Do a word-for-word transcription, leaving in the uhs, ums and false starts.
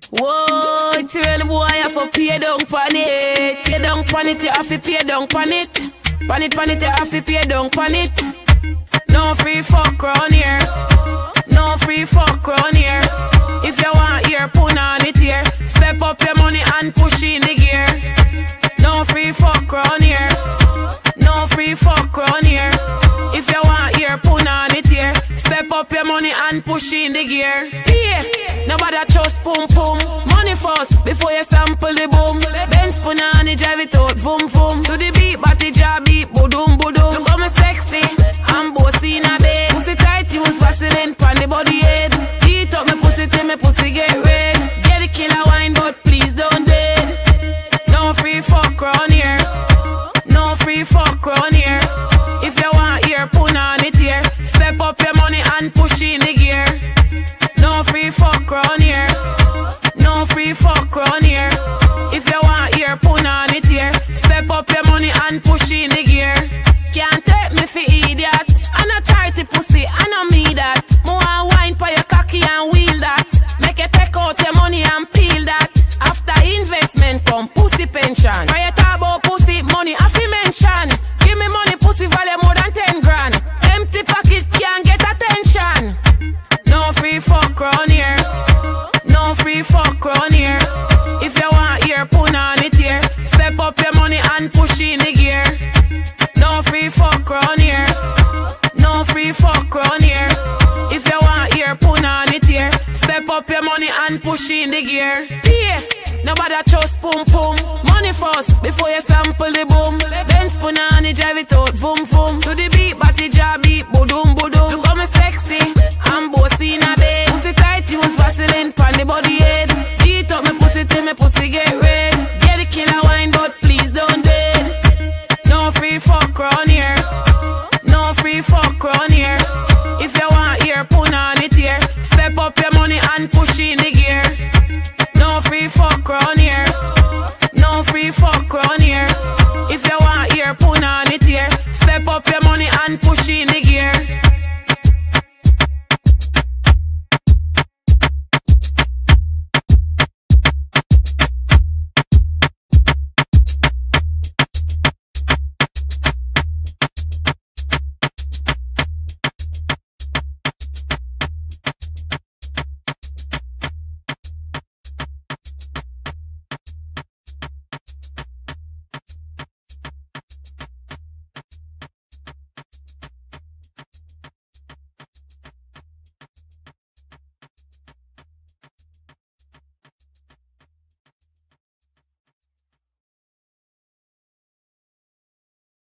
Whoa, it's real boy, I have to pay down pan it. Pay down pan it, you have to pay down pan it. Pan it, pan it, you have to pay down pan it. No free fuck round here. No free fuck round here. If you want here, put on it here. Step up your money and push in the gear. No free fuck round here. No free fuck round here. If you want here, put on it here. Step up your money and push in the gear. Yeah, nobody trust pum pum. Money first before you sample the boom. Benz put on it, drive it out, boom boom. To the beat, but the job beat, boom boom. Look how me sexy, I'm bossy in a bed. Pussy tight, use Vaseline pon the body head. Heat up me pussy till me pussy get red. Get the killer wine, but please don't dead. No free fuck round here. No free fuck round here. If you want here, put on it here. Step up your money and push in the gear. No free fuck round here. No free fuck round here. If you want here, put on it here. Step up your money and push in the gear. Can't take me for idiot. I'm not tighty pussy, I know me that. More wine for your cocky and wheel that. Make you take out your money and peel that. After investment come pussy pension. Why you talk about pussy money, I fi mention. Give me money, pussy value more than ten grand. Empty pocket can't get attention. No free fuck round here. No free fuck round here. If you want here, put on it here. Step up your money and push in the gear. No free fuck round here. No free fuck round here. If you want here, put on it here. Step up your money and push in the gear. Yeah, nobody trust pum pum. Money first before you sample the boom. Benz put on it, drive it out, boom boom. To the beat, but the job beat, boom boom. Look how me sexy, I'm bossy in a bed. Pussy tight, use Vaseline pon the body head. Heat up me pussy till me pussy get red. Get the killer wine, but please don't dead. No free fuck round here. No free fuck round here. If you want here, put on it here. Step up your money and push in the gear. No free fuck round here. No free fuck round here. If you want here, put on it here. Step up your money and push in the gear.